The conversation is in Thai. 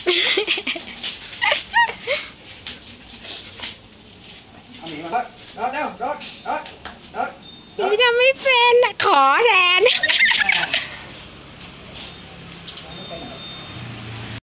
เอาหมีมาครับรถเร็วรถพี่ทำไม่เป็นขอแทน